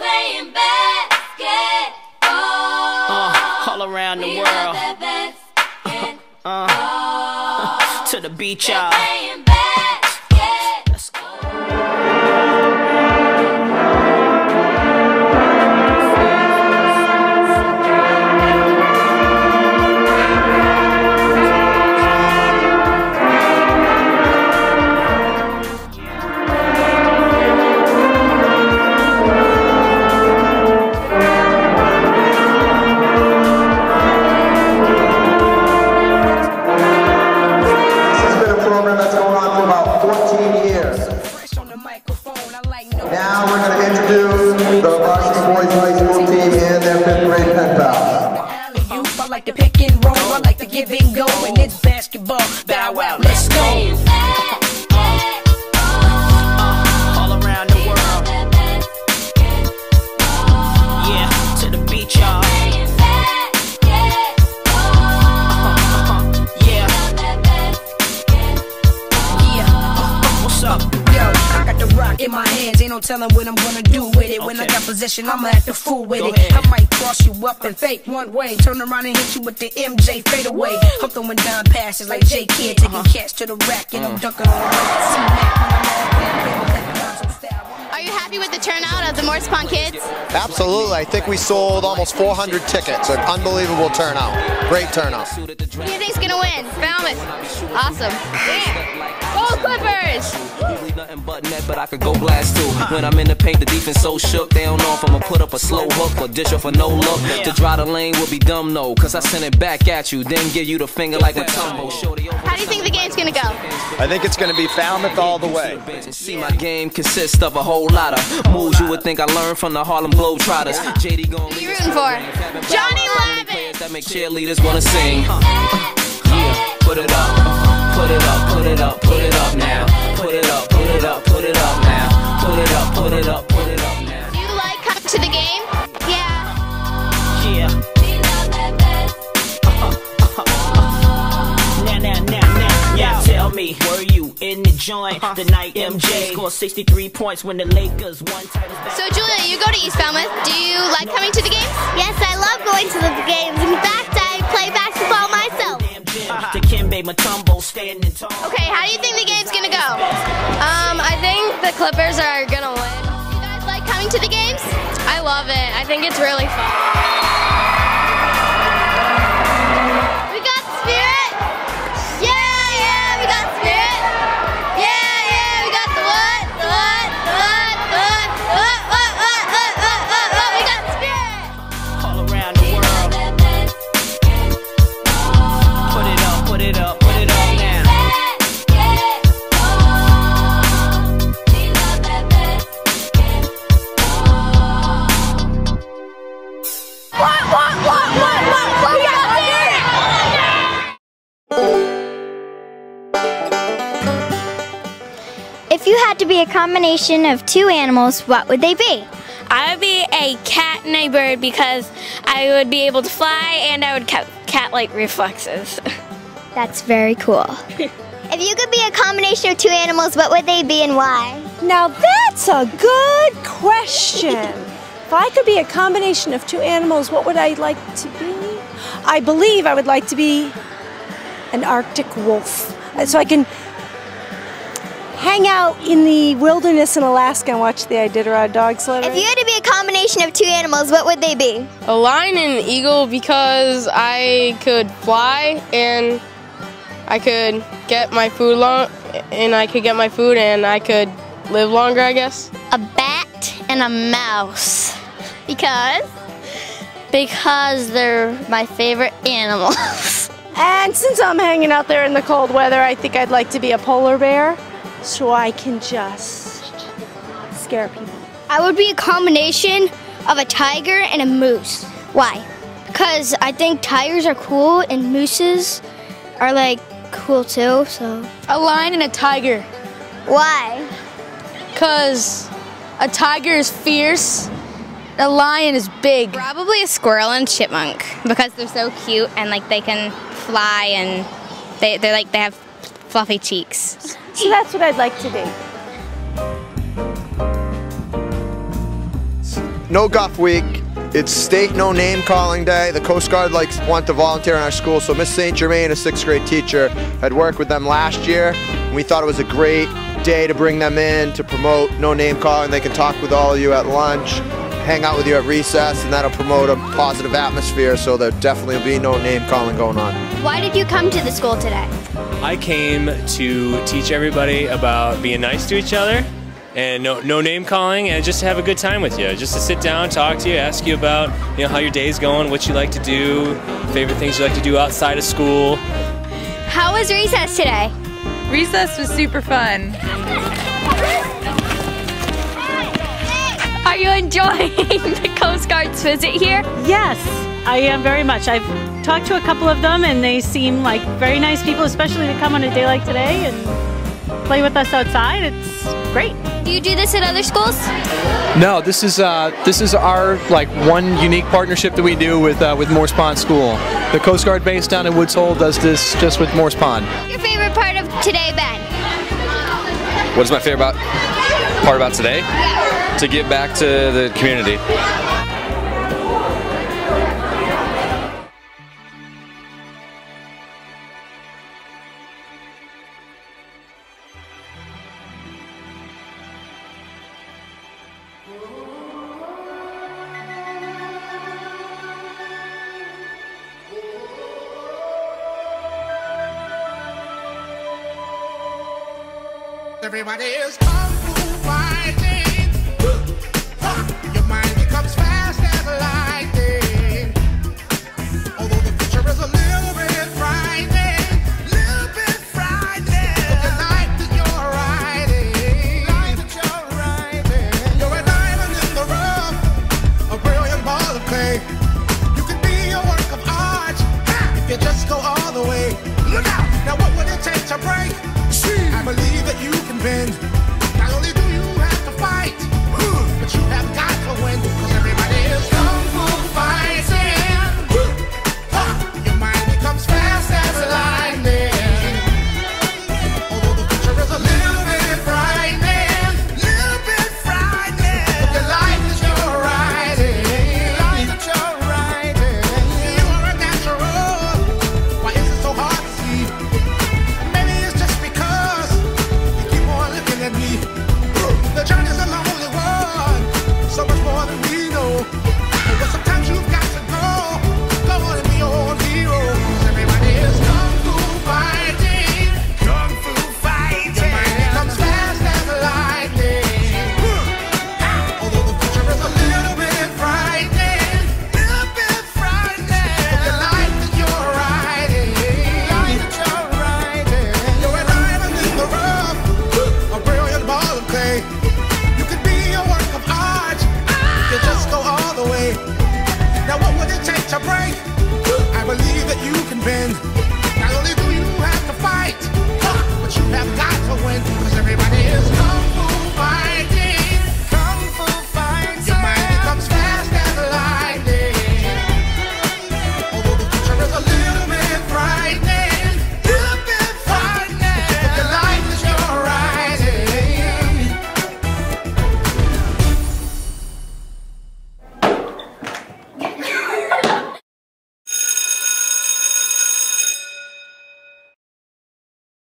playing basketball. All around the world. To the beach, y'all. Let's go. Now we're going to introduce the varsity boys high school team and their 5th grade pen pals. I like to pick and roll, I like to give and go, and it's basketball. Bow wow, let's go. All around the world. Yeah, to the beach, y'all. What's up? The rock in my hands, ain't no telling what I'm gonna do with it. When I got possession, I'ma act a fool with it. I might cross you up and fake one way, turn around and hit you with the MJ fadeaway. I'm throwing down passes like J Kid, taking catch to the rack, and I'm dunking on the Are you happy with the turnout of the Morse Pond kids? Absolutely. I think we sold almost 400 tickets. An unbelievable turnout. Great turnout. Who do you think's gonna win? Falmouth. Awesome. Yeah. Go Clippers! Nothing but net, but I could go blast too. When I'm in the paint, the defense so shook. They don't know if I'ma put up a slow hook or dish off a no look. To draw the lane would be dumb, no. Cause I send it back at you, then give you the finger like a tumble. How do you think the game's gonna go? I think it's going to be Falmouth all the way. See, my game consists of a whole lot of moves you would think I learned from the Harlem Globetrotters. JD gon' Who you rooting for? Johnny Levin! That make cheerleaders wanna sing. Yeah, put it up, put it up, put it up, put it up now. Put it up, put it up, put it up now. Put it up, put it up, put it up now. Do you like coming to the game? Yeah. Yeah. Now tell me, were you in the joint the night MJ scored 63 points when the Lakers won titles back? So Julia, you go to East Falmouth. Do you like coming to the games? Yes, I love going to the games. In fact, I play basketball myself. To Kimbe Mutombo standing tall. Okay, how do you think the game's gonna go? I think the Clippers are gonna win. You guys like coming to the games? I love it. I think it's really fun. We got spirit? Yeah, we got spirit. Yeah, we got the what? The what? We got spirit. All around the world. Put it up, put it up, put it up now. What? We got spirit! If you had to be a combination of two animals, what would they be? I would be a cat and a bird because I would be able to fly and I would have cat-like reflexes. That's very cool. If you could be a combination of two animals, what would they be and why? Now that's a good question. If I could be a combination of two animals, what would I like to be? I believe I would like to be an Arctic wolf. So I can hang out in the wilderness in Alaska and watch the Iditarod dog sled. If you had to be a combination of two animals, what would they be? A lion and an eagle because I could fly and I could get my food and I could live longer, I guess. A bat and a mouse. Because they're my favorite animals. And since I'm hanging out there in the cold weather, I think I'd like to be a polar bear so I can just scare people. I would be a combination of a tiger and a moose. Why? Because I think tigers are cool and mooses are like cool too, so. A lion and a tiger. Why? Because a tiger is fierce, a lion is big. Probably a squirrel and chipmunk because they're so cute and like they can fly and they have fluffy cheeks. So that's what I'd like to be. no guff week. It's state no name calling day. The Coast Guard want to volunteer in our school, so Miss St. Germain, a 6th grade teacher, had worked with them last year. And we thought it was a great day to bring them in to promote no name calling. They can talk with all of you at lunch, hang out with you at recess, and that'll promote a positive atmosphere, so there definitely will be no name calling going on. Why did you come to the school today? I came to teach everybody about being nice to each other and no name calling, and just to have a good time with you. Just to sit down, talk to you, ask you about how your day's going, what you like to do, favorite things you like to do outside of school. How was recess today? Recess was super fun. Are you enjoying the Coast Guard's visit here? Yes, I am very much. I've talked to a couple of them and they seem like very nice people, especially to come on a day like today and play with us outside. It's great. Do you do this at other schools? No, this is our one unique partnership that we do with Morse Pond School. The Coast Guard base down in Woods Hole does this just with Morse Pond. Your favorite part of today, Ben? What is my favorite part about today? To give back to the community. Everybody is calling.